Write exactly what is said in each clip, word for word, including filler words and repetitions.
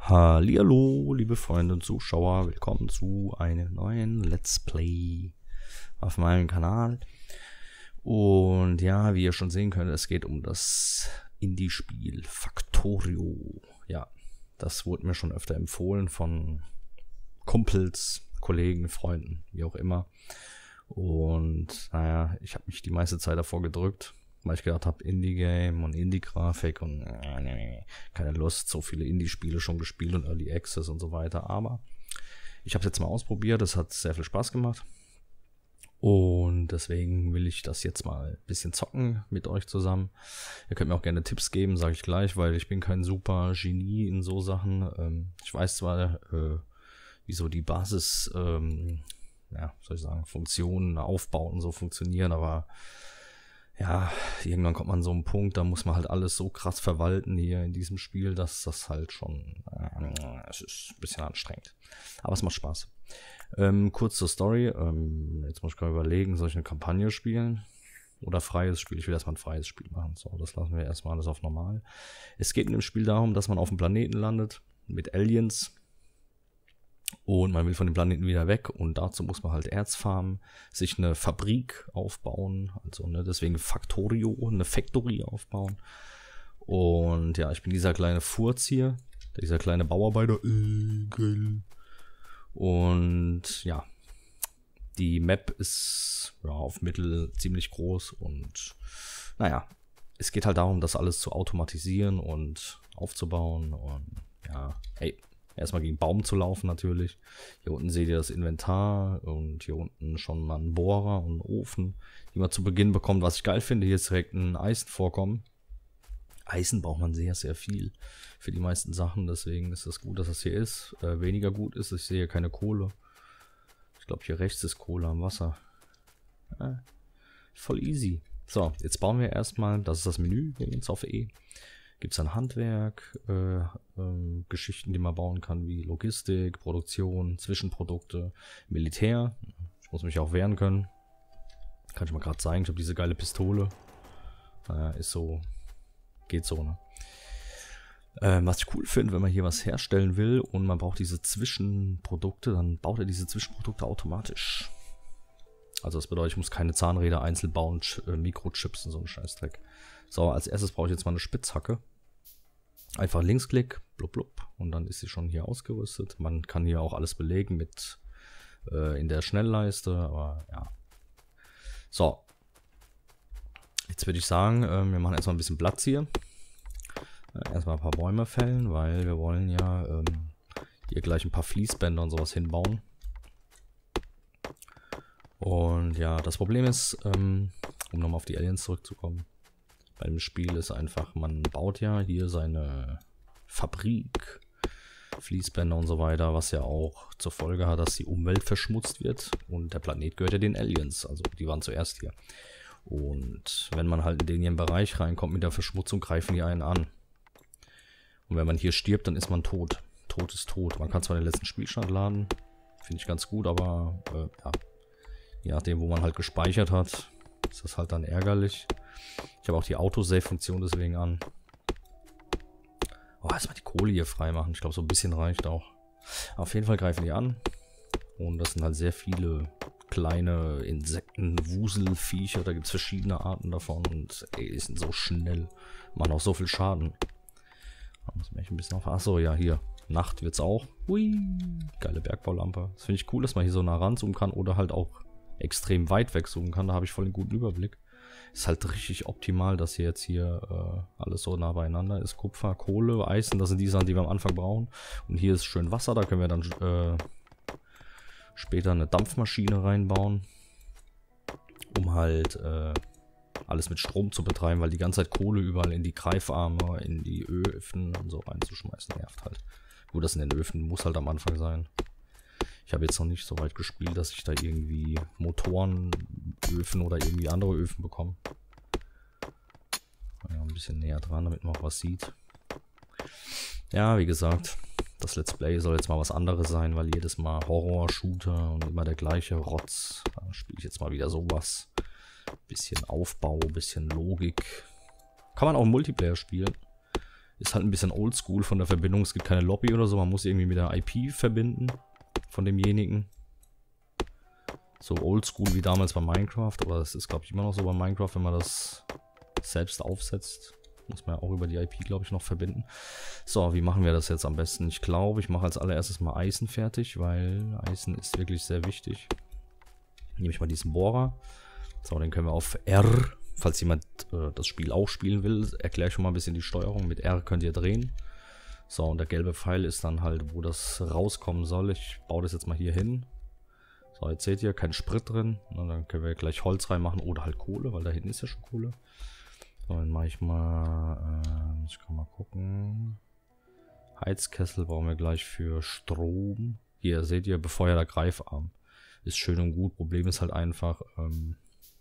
Hallihallo, liebe Freunde und Zuschauer, willkommen zu einem neuen Let's Play auf meinem Kanal. Und ja, wie ihr schon sehen könnt, es geht um das Indie-Spiel Factorio. Ja, das wurde mir schon öfter empfohlen von Kumpels, Kollegen, Freunden, wie auch immer. Und naja, ich habe mich die meiste Zeit davor gedrückt, weil ich gedacht habe, Indie-Game und Indie-Grafik und äh, nee, keine Lust, so viele Indie-Spiele schon gespielt und Early Access und so weiter. Aber ich habe es jetzt mal ausprobiert, es hat sehr viel Spaß gemacht. Und deswegen will ich das jetzt mal ein bisschen zocken mit euch zusammen. Ihr könnt mir auch gerne Tipps geben, sage ich gleich, weil ich bin kein super Genie in so Sachen. Ähm, ich weiß zwar, äh, wie so die Basis, ähm, ja, soll ich sagen, Funktionen, Aufbauten so funktionieren, aber ja, irgendwann kommt man an so einen Punkt, da muss man halt alles so krass verwalten hier in diesem Spiel, dass das halt schon, äh, es ist ein bisschen anstrengend. Aber es macht Spaß. Ähm, kurz zur Story, ähm, jetzt muss ich gerade überlegen, soll ich eine Kampagne spielen oder freies Spiel? Ich will erstmal ein freies Spiel machen, so, das lassen wir erstmal alles auf normal. Es geht in dem Spiel darum, dass man auf dem Planeten landet mit Aliens. Und man will von dem Planeten wieder weg und dazu muss man halt Erz farmen, sich eine Fabrik aufbauen, also ne, deswegen Factorio, eine Factory aufbauen. Und ja, ich bin dieser kleine Furz hier, dieser kleine Bauarbeiter. Äh, geil. Und ja, die Map ist ja, auf Mittel ziemlich groß und naja, es geht halt darum, das alles zu automatisieren und aufzubauen und ja, hey. Erstmal gegen Baum zu laufen natürlich. Hier unten seht ihr das Inventar und hier unten schon mal einen Bohrer und einen Ofen, die man zu Beginn bekommt. Was ich geil finde, hier ist direkt ein Eisenvorkommen. Eisen braucht man sehr, sehr viel für die meisten Sachen. Deswegen ist es gut, dass das hier ist. Äh, weniger gut ist, ich sehe keine Kohle. Ich glaube, hier rechts ist Kohle am Wasser. Äh, voll easy. So, jetzt bauen wir erstmal, das ist das Menü, wir gehen jetzt auf E. Gibt es dann Handwerk, äh, äh, Geschichten, die man bauen kann, wie Logistik, Produktion, Zwischenprodukte, Militär. Ich muss mich auch wehren können. Kann ich mal gerade zeigen, ich habe diese geile Pistole. Naja, ist so, geht so, ne? Ähm, was ich cool finde, wenn man hier was herstellen will und man braucht diese Zwischenprodukte, dann baut er diese Zwischenprodukte automatisch. Also das bedeutet, ich muss keine Zahnräder einzeln bauen, äh, Mikrochips und so einen Scheißdreck. So, als erstes brauche ich jetzt mal eine Spitzhacke. Einfach Linksklick, blub blub, und dann ist sie schon hier ausgerüstet. Man kann hier auch alles belegen mit äh, in der Schnellleiste, aber ja. So. Jetzt würde ich sagen, äh, wir machen erstmal ein bisschen Platz hier. Äh, erstmal ein paar Bäume fällen, weil wir wollen ja ähm, hier gleich ein paar Fließbänder und sowas hinbauen. Und ja, das Problem ist, ähm, um nochmal auf die Aliens zurückzukommen, beim Spiel ist einfach, man baut ja hier seine Fabrik, Fließbänder und so weiter, was ja auch zur Folge hat, dass die Umwelt verschmutzt wird und der Planet gehört ja den Aliens, also die waren zuerst hier. Und wenn man halt in den ihren Bereich reinkommt mit der Verschmutzung, greifen die einen an. Und wenn man hier stirbt, dann ist man tot. Tod ist tot. Man kann zwar den letzten Spielstand laden, finde ich ganz gut, aber äh, ja, je nachdem, wo man halt gespeichert hat, ist das halt dann ärgerlich. Ich habe auch die Autosave-Funktion deswegen an. Oh, erstmal die Kohle hier freimachen. Ich glaube, so ein bisschen reicht auch. Auf jeden Fall greifen die an. Und das sind halt sehr viele kleine Insekten, Wuselviecher. Da gibt es verschiedene Arten davon. Und ey, die sind so schnell. Machen auch so viel Schaden. Da muss man echt ein bisschen auf. Achso, ja, hier. Nacht wird es auch. Hui. Geile Bergbaulampe. Das finde ich cool, dass man hier so nah ranzoomen kann. Oder halt auch extrem weit wegzoomen kann. Da habe ich voll einen guten Überblick. Ist halt richtig optimal, dass hier jetzt hier äh, alles so nah beieinander ist. Kupfer, Kohle, Eisen, das sind die Sachen, die wir am Anfang brauchen. Und hier ist schön Wasser, da können wir dann äh, später eine Dampfmaschine reinbauen, um halt äh, alles mit Strom zu betreiben, weil die ganze Zeit Kohle überall in die Greifarme, in die Öfen und so reinzuschmeißen, nervt halt. Gut, das in den Öfen muss halt am Anfang sein. Ich habe jetzt noch nicht so weit gespielt, dass ich da irgendwie Motorenöfen oder irgendwie andere Öfen bekomme. Ja, ein bisschen näher dran, damit man auch was sieht. Ja, wie gesagt, das Let's Play soll jetzt mal was anderes sein, weil jedes Mal Horror-Shooter und immer der gleiche Rotz. Da spiele ich jetzt mal wieder sowas. Bisschen Aufbau, bisschen Logik. Kann man auch im Multiplayer spielen. Ist halt ein bisschen oldschool von der Verbindung. Es gibt keine Lobby oder so. Man muss irgendwie mit der I P verbinden von demjenigen. So oldschool wie damals bei Minecraft. Aber das ist, glaube ich, immer noch so bei Minecraft, wenn man das selbst aufsetzt. Muss man ja auch über die I P, glaube ich, noch verbinden. So, wie machen wir das jetzt am besten? Ich glaube, ich mache als allererstes mal Eisen fertig, weil Eisen ist wirklich sehr wichtig. Nehme ich mal diesen Bohrer. So, den können wir auf R. Falls jemand äh, das Spiel auch spielen will, erkläre ich schon mal ein bisschen die Steuerung. Mit R könnt ihr drehen. So, und der gelbe Pfeil ist dann halt, wo das rauskommen soll. Ich baue das jetzt mal hier hin. So, jetzt seht ihr, kein Sprit drin. Und dann können wir gleich Holz reinmachen oder halt Kohle, weil da hinten ist ja schon Kohle. So, dann mache ich mal, äh, ich kann mal gucken. Heizkessel brauchen wir gleich für Strom. Hier seht ihr, befeuerter Greifarm. Ist schön und gut. Problem ist halt einfach, ähm,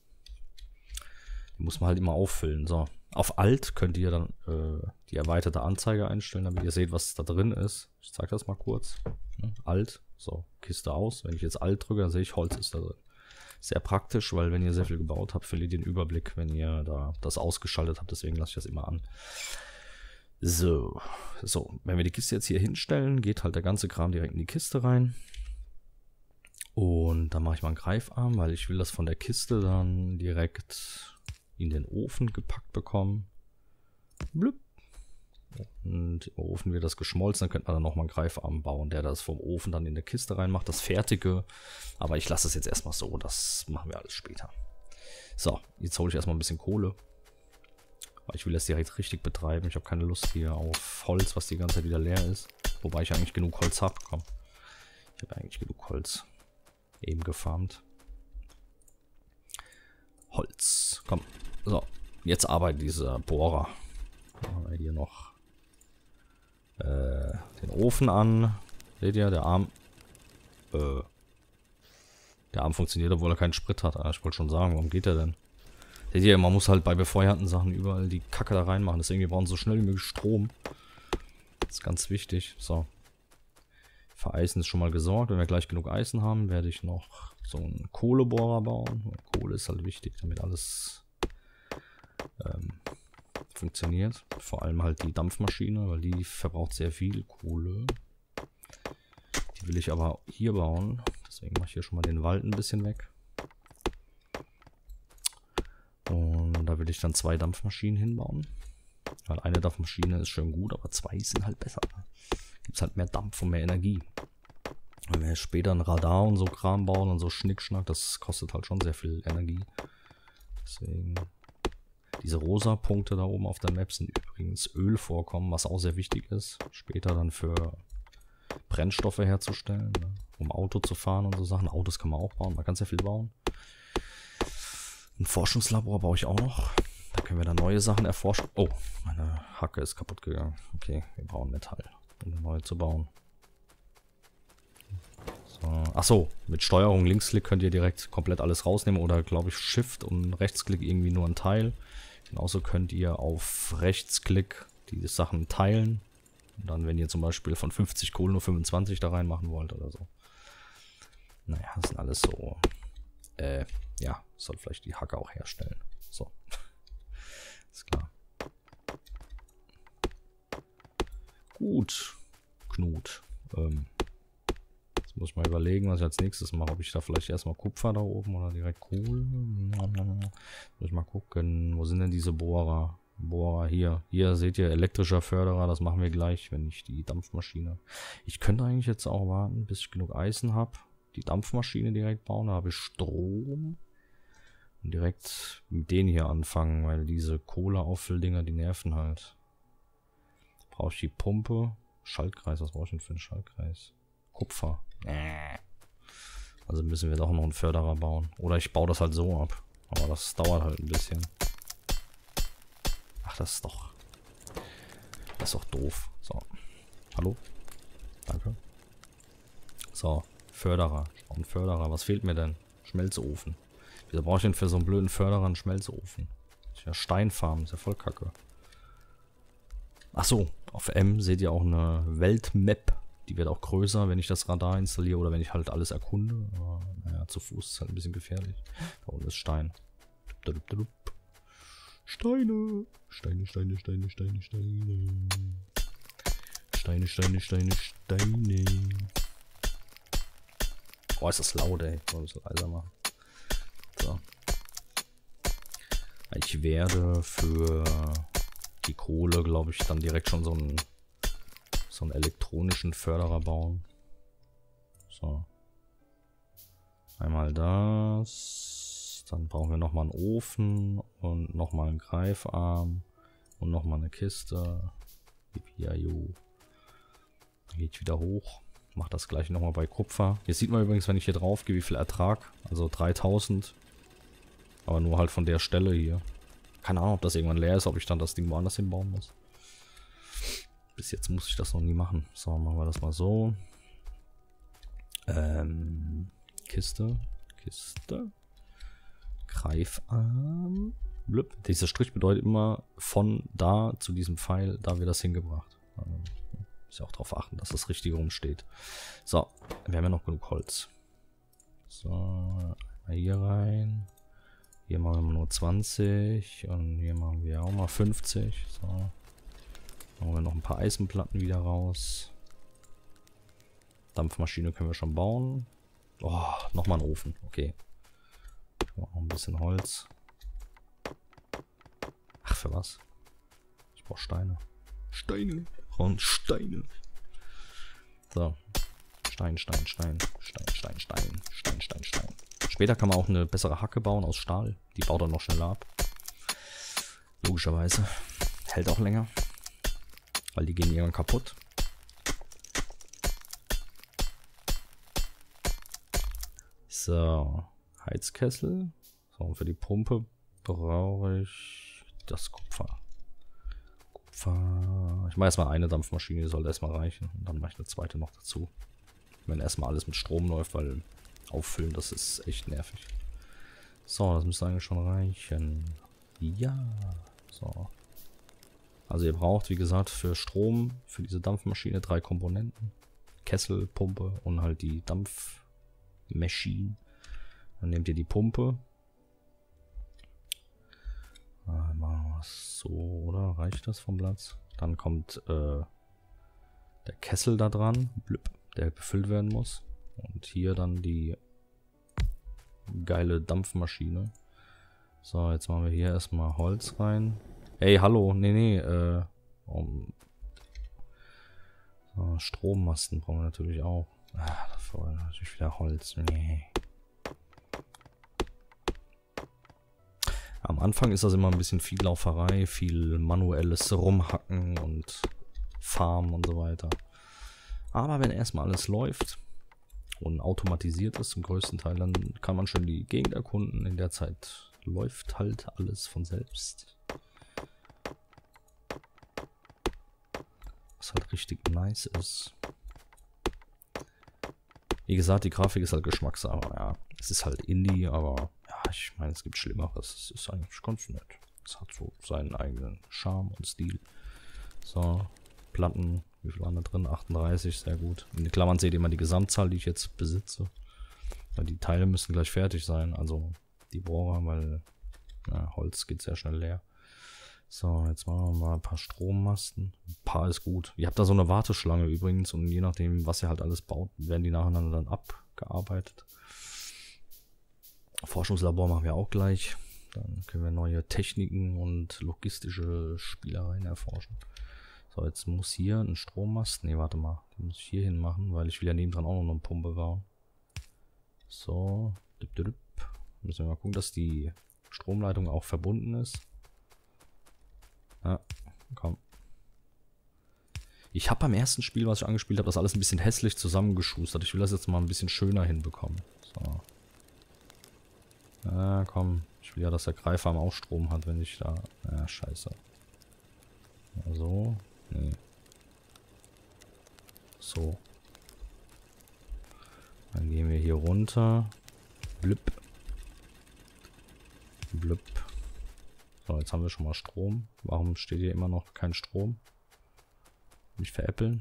die muss man halt immer auffüllen. So, auf Alt könnt ihr dann äh, die erweiterte Anzeige einstellen, damit ihr seht, was da drin ist. Ich zeige das mal kurz. Ne? Alt, so, Kiste aus. Wenn ich jetzt Alt drücke, dann sehe ich, Holz ist da drin. Sehr praktisch, weil wenn ihr sehr viel gebaut habt, verliert ihr den Überblick, wenn ihr da das ausgeschaltet habt. Deswegen lasse ich das immer an. So, so, wenn wir die Kiste jetzt hier hinstellen, geht halt der ganze Kram direkt in die Kiste rein. Und dann mache ich mal einen Greifarm, weil ich will das von der Kiste dann direkt in den Ofen gepackt bekommen. Blüpp. Und im Ofen wird das geschmolzen, dann könnte man dann nochmal einen Greifarm bauen, der das vom Ofen dann in der Kiste reinmacht, das Fertige. Aber ich lasse es jetzt erstmal so, das machen wir alles später. So, jetzt hole ich erstmal ein bisschen Kohle. Weil ich will das direkt richtig betreiben. Ich habe keine Lust hier auf Holz, was die ganze Zeit wieder leer ist. Wobei ich eigentlich genug Holz habe. Komm. Ich habe eigentlich genug Holz. Eben gefarmt. Holz. Komm. So. Jetzt arbeitet dieser Bohrer. Dann haben wir hier noch äh, den Ofen an. Seht ihr, der Arm. Äh, der Arm funktioniert, obwohl er keinen Sprit hat. Ich wollte schon sagen, warum geht der denn? Seht ihr, man muss halt bei befeuerten Sachen überall die Kacke da reinmachen. Deswegen wir brauchen so schnell wie möglich Strom. Das ist ganz wichtig. So. Für Eisen ist schon mal gesorgt. Wenn wir gleich genug Eisen haben, werde ich noch so einen Kohlebohrer bauen. Kohle ist halt wichtig, damit alles ähm, funktioniert. Vor allem halt die Dampfmaschine, weil die verbraucht sehr viel Kohle. Die will ich aber hier bauen. Deswegen mache ich hier schon mal den Wald ein bisschen weg. Und da will ich dann zwei Dampfmaschinen hinbauen. Weil eine Dampfmaschine ist schön gut, aber zwei sind halt besser. Gibt es halt mehr Dampf und mehr Energie. Wenn wir später ein Radar und so Kram bauen und so Schnickschnack, das kostet halt schon sehr viel Energie. Deswegen. Diese rosa Punkte da oben auf der Map sind übrigens Ölvorkommen, was auch sehr wichtig ist. Später dann für Brennstoffe herzustellen, ne? Um Auto zu fahren und so Sachen. Autos kann man auch bauen, man kann sehr viel bauen. Ein Forschungslabor baue ich auch noch. Da können wir dann neue Sachen erforschen. Oh, meine Hacke ist kaputt gegangen. Okay, wir brauchen Metall, um eine neue zu bauen. So. Achso, mit Steuerung Linksklick könnt ihr direkt komplett alles rausnehmen. Oder glaube ich Shift und Rechtsklick irgendwie nur ein Teil. Genauso könnt ihr auf Rechtsklick die Sachen teilen. Und dann, wenn ihr zum Beispiel von fünfzig Kohle nur fünfundzwanzig da reinmachen wollt oder so. Naja, das sind alles so... Äh, ja, soll vielleicht die Hacke auch herstellen. So. Ist klar. Gut. Knut. Ähm, jetzt muss ich mal überlegen, was ich als nächstes mache. Ob ich da vielleicht erstmal Kupfer da oben oder direkt Kohle. Muss ich mal gucken. Wo sind denn diese Bohrer? Bohrer hier. Hier seht ihr elektrischer Förderer. Das machen wir gleich, wenn ich die Dampfmaschine. Ich könnte eigentlich jetzt auch warten, bis ich genug Eisen habe. Die Dampfmaschine direkt bauen. Da habe ich Strom. Und direkt mit denen hier anfangen, weil diese Kohleauffüllddinger, die nerven halt. Brauche ich die Pumpe. Schaltkreis, was brauche ich denn für einen Schaltkreis? Kupfer. Also müssen wir doch noch einen Förderer bauen. Oder ich baue das halt so ab. Aber das dauert halt ein bisschen. Ach, das ist doch... Das ist doch doof. So. Hallo? Danke. So. Förderer. Ein Förderer. Was fehlt mir denn? Schmelzofen. Wieso brauche ich denn für so einen blöden Förderer einen Schmelzofen? Ist ja Steinfarm. Ist ja voll kacke. Achso. Auf M seht ihr auch eine Weltmap. Die wird auch größer, wenn ich das Radar installiere oder wenn ich halt alles erkunde. Aber naja, zu Fuß ist halt ein bisschen gefährlich. Da unten ist Stein. Steine. Steine, Steine, Steine, Steine, Steine. Steine, Steine, Steine, Steine. Oh, ist das laut, ey. Ich muss leiser machen. So. Ich werde für die Kohle, glaube ich, dann direkt schon so einen, so einen elektronischen Förderer bauen. So. Einmal das. Dann brauchen wir nochmal einen Ofen und nochmal einen Greifarm und nochmal eine Kiste. Ja, jo. Geht wieder hoch. Macht das gleich nochmal bei Kupfer. Jetzt sieht man übrigens, wenn ich hier drauf gehe, wie viel Ertrag. Also dreitausend. Aber nur halt von der Stelle hier. Keine Ahnung, ob das irgendwann leer ist, ob ich dann das Ding woanders hinbauen muss. Bis jetzt muss ich das noch nie machen. So, machen wir das mal so. Ähm, Kiste. Kiste. Greifarm. Blub. Dieser Strich bedeutet immer von da zu diesem Pfeil, da wird das hingebracht. Also, muss ja auch darauf achten, dass das richtig rumsteht. So, wir haben ja noch genug Holz. So, mal hier rein. Hier machen wir nur zwanzig und hier machen wir auch mal fünfzig. So. Machen wir noch ein paar Eisenplatten wieder raus. Dampfmaschine können wir schon bauen. Oh, nochmal ein Ofen. Okay. Noch ein bisschen Holz. Ach, für was? Ich brauche Steine. Steine. Und Steine. So. Stein, Stein, Stein. Stein, Stein, Stein. Stein, Stein, Stein. Später kann man auch eine bessere Hacke bauen aus Stahl. Die baut dann noch schneller ab. Logischerweise. Hält auch länger. Weil die gehen irgendwann kaputt. So. Heizkessel. So, und für die Pumpe brauche ich das Kupfer. Kupfer. Ich mache erstmal eine Dampfmaschine, die sollte erstmal reichen. Und dann mache ich eine zweite noch dazu. Wenn erstmal alles mit Strom läuft, weil auffüllen, das ist echt nervig. So, das müsste eigentlich schon reichen. Ja. So. Also ihr braucht, wie gesagt, für Strom, für diese Dampfmaschine drei Komponenten. Kessel, Pumpe und halt die Dampfmaschine. Dann nehmt ihr die Pumpe. Mal so, oder? Reicht das vom Platz? Dann kommt äh, der Kessel da dran, blub, der befüllt werden muss. Und hier dann die geile Dampfmaschine. So, jetzt machen wir hier erstmal Holz rein. Ey, hallo, nee, nee, äh, um, so, Strommasten brauchen wir natürlich auch. Ah, davor natürlich wieder Holz. Nee. Am Anfang ist das immer ein bisschen viel Lauferei, viel manuelles Rumhacken und Farmen und so weiter. Aber wenn erstmal alles läuft und automatisiert ist zum größten Teil, dann kann man schön die Gegend erkunden. In der Zeit läuft halt alles von selbst. Was halt richtig nice ist. Wie gesagt, die Grafik ist halt Geschmackssache. Ja, es ist halt Indie, aber ja, ich meine, es gibt Schlimmeres. Es ist eigentlich ganz nett. Es hat so seinen eigenen Charme und Stil. So, Platten, wie viel waren da drin? achtunddreißig, sehr gut. In den Klammern seht ihr immer die Gesamtzahl, die ich jetzt besitze. Ja, die Teile müssen gleich fertig sein, also die Bohrer, weil ja, Holz geht sehr schnell leer. So, jetzt machen wir mal ein paar Strommasten. Ein paar ist gut. Ihr habt da so eine Warteschlange übrigens und je nachdem, was ihr halt alles baut, werden die nacheinander dann abgearbeitet. Forschungslabor machen wir auch gleich. Dann können wir neue Techniken und logistische Spielereien erforschen. So, jetzt muss hier ein Strommast. Ne, warte mal. Den muss ich hier hin machen, weil ich will ja nebendran auch noch eine Pumpe bauen. So. Dip, dip, dip. Müssen wir mal gucken, dass die Stromleitung auch verbunden ist. Ja, komm. Ich habe beim ersten Spiel, was ich angespielt habe, das alles ein bisschen hässlich zusammengeschustert. Ich will das jetzt mal ein bisschen schöner hinbekommen. So. Ja, komm. Ich will ja, dass der Greifarm auch Strom hat, wenn ich da... Ja, scheiße. Ja, so. Nee. So. Dann gehen wir hier runter. Blüpp. Blüpp. So, jetzt haben wir schon mal Strom. Warum steht hier immer noch kein Strom? Nicht veräppeln.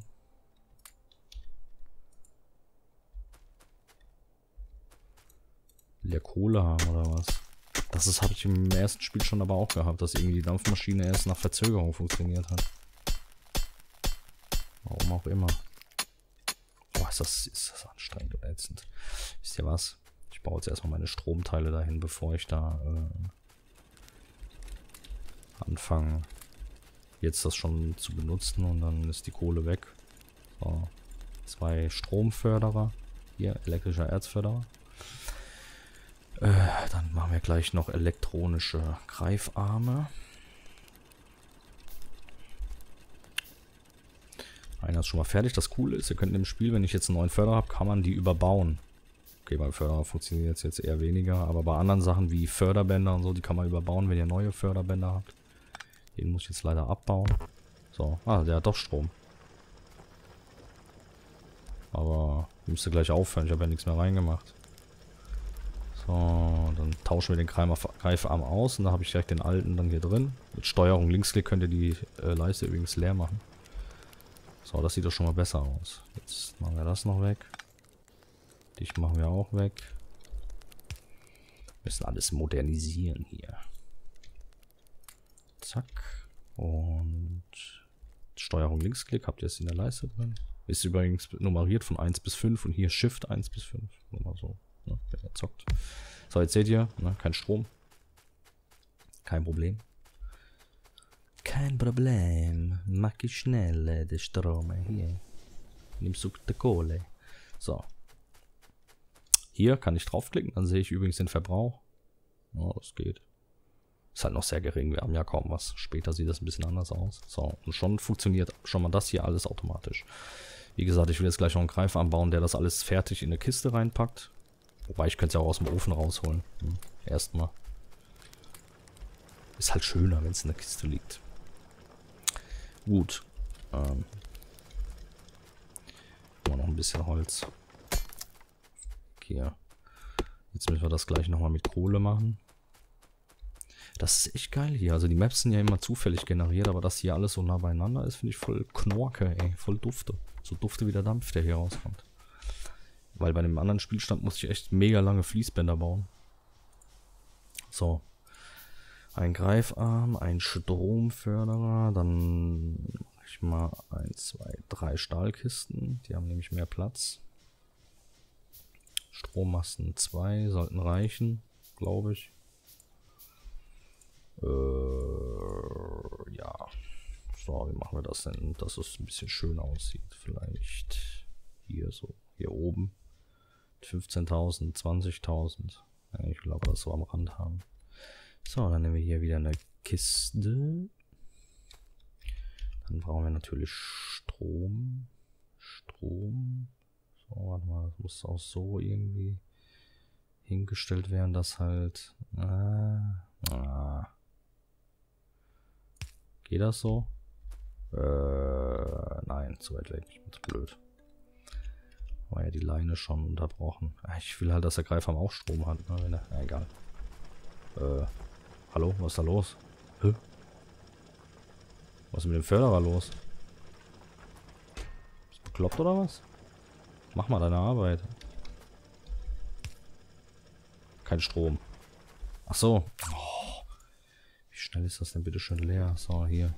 Will der Kohle haben oder was? Das ist, habe ich im ersten Spiel schon aber auch gehabt, dass irgendwie die Dampfmaschine erst nach Verzögerung funktioniert hat. Warum auch immer. Boah, ist das, ist das anstrengend und ätzend. Wisst ihr was? Ich baue jetzt erstmal meine Stromteile dahin, bevor ich da äh, anfange, jetzt das schon zu benutzen, und dann ist die Kohle weg. So. Zwei Stromförderer. Hier, elektrischer Erzförderer. Äh, dann machen wir gleich noch elektronische Greifarme. Einer ist schon mal fertig. Das Coole ist, ihr könnt im Spiel, wenn ich jetzt einen neuen Förderer habe, kann man die überbauen. Okay, beim Förderer funktioniert jetzt, jetzt eher weniger, aber bei anderen Sachen wie Förderbänder und so, die kann man überbauen, wenn ihr neue Förderbänder habt. Den muss ich jetzt leider abbauen. So, ah, der hat doch Strom. Aber müsste gleich aufhören, ich habe ja nichts mehr reingemacht. So, dann tauschen wir den Greifarm aus und dann habe ich direkt den alten dann hier drin. Mit Steuerung Linksklick könnt ihr die äh, Leiste übrigens leer machen. So, das sieht doch schon mal besser aus. Jetzt machen wir das noch weg. Dich machen wir auch weg. Wir müssen alles modernisieren hier. Zack. Und Steuerung Linksklick habt ihr es in der Leiste drin. Ist übrigens nummeriert von eins bis fünf und hier Shift eins bis fünf. Nur mal so, ne, wenn ihr zockt. So, jetzt seht ihr, ne, kein Strom. Kein Problem. Kein Problem. Mach ich schnell den Strom hier. Nimmst du die Kohle. So. Hier kann ich draufklicken, dann sehe ich übrigens den Verbrauch. Ja, das geht. Ist halt noch sehr gering, wir haben ja kaum was. Später sieht das ein bisschen anders aus. So, und schon funktioniert schon mal das hier alles automatisch. Wie gesagt, ich will jetzt gleich noch einen Greifarm bauen, der das alles fertig in eine Kiste reinpackt. Wobei, ich könnte es ja auch aus dem Ofen rausholen. Hm, erstmal. Ist halt schöner, wenn es in der Kiste liegt. Gut. Ähm. Noch ein bisschen Holz. Hier. Jetzt müssen wir das gleich nochmal mit Kohle machen. Das ist echt geil hier. Also die Maps sind ja immer zufällig generiert, aber dass hier alles so nah beieinander ist, finde ich voll Knorke, ey. Voll Dufte. So Dufte wie der Dampf, der hier rauskommt. Weil bei dem anderen Spielstand musste ich echt mega lange Fließbänder bauen. So. Ein Greifarm, ein Stromförderer, dann mache ich mal ein, zwei, drei Stahlkisten. Die haben nämlich mehr Platz. Strommasten zwei sollten reichen, glaube ich. Äh, ja. So, wie machen wir das denn, dass es ein bisschen schön aussieht? Vielleicht hier so, hier oben. fünfzehntausend, zwanzigtausend. Ich will aber das so am Rand haben. So, dann nehmen wir hier wieder eine Kiste. Dann brauchen wir natürlich Strom. Strom. So, warte mal, das muss auch so irgendwie hingestellt werden, dass halt... Ah, ah. Geht das so? Äh, nein, zu weit weg. Ich bin zu blöd. War ja die Leine schon unterbrochen. Ich will halt, dass der Greifarm auch Strom hat. Ne? Wenn er, ja, egal. Äh, hallo? Was ist da los? Hä? Was ist mit dem Förderer los? Ist bekloppt oder was? Mach mal deine Arbeit. Kein Strom. Ach so. Oh, wie schnell ist das denn bitte schön leer? So, hier.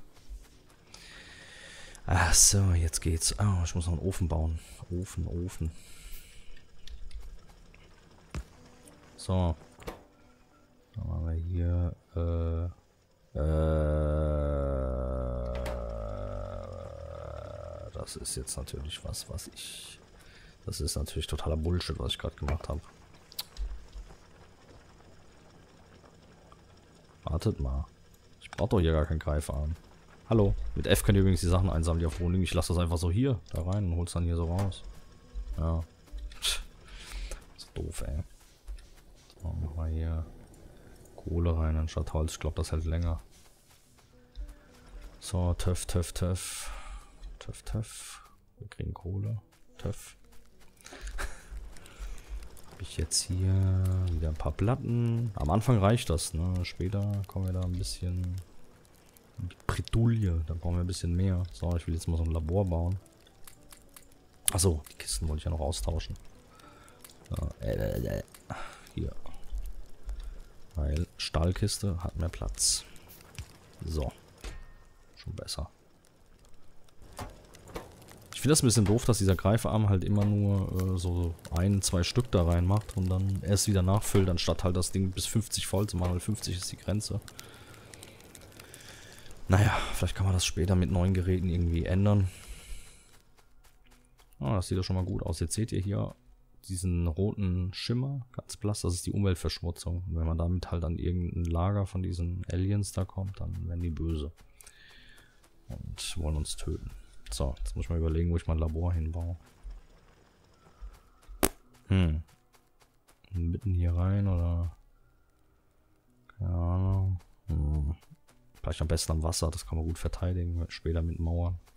Ach so, jetzt geht's. Oh, ich muss noch einen Ofen bauen. Ofen, Ofen. So. Dann machen wir hier. Äh, äh, das ist jetzt natürlich was, was ich... Das ist natürlich totaler Bullshit, was ich gerade gemacht habe. Wartet mal. Ich brauche doch hier gar keinen Greifarm. Hallo. Mit F könnt ihr übrigens die Sachen einsammeln, die auf Wohnungen. Ich lasse das einfach so hier, da rein und hol's dann hier so raus. Ja. So doof, ey. So, machen wir hier Kohle rein anstatt Holz. Ich glaube, das hält länger. So, Töff, Töff, Töff. Töff, Töff. Wir kriegen Kohle. Töff. Habe ich jetzt hier wieder ein paar Platten. Am Anfang reicht das, ne? Später kommen wir da ein bisschen... Die Bredouille, da brauchen wir ein bisschen mehr. So, ich will jetzt mal so ein Labor bauen. Achso, die Kisten wollte ich ja noch austauschen. So, äh, äh, hier. Weil Stahlkiste hat mehr Platz. So. Schon besser. Ich finde das ein bisschen doof, dass dieser Greifarm halt immer nur äh, so ein, zwei Stück da reinmacht und dann erst wieder nachfüllt, anstatt halt das Ding bis fünfzig voll zu machen, weil fünfzig ist die Grenze. Naja, vielleicht kann man das später mit neuen Geräten irgendwie ändern. Ah, das sieht doch schon mal gut aus. Jetzt seht ihr hier diesen roten Schimmer, ganz blass, das ist die Umweltverschmutzung. Und wenn man damit halt an irgendein Lager von diesen Aliens da kommt, dann werden die böse. Und wollen uns töten. So, jetzt muss ich mal überlegen, wo ich mein Labor hinbaue. Hm. Mitten hier rein oder... Keine Ahnung. Hm. Vielleicht am besten am Wasser, das kann man gut verteidigen, später mit Mauern.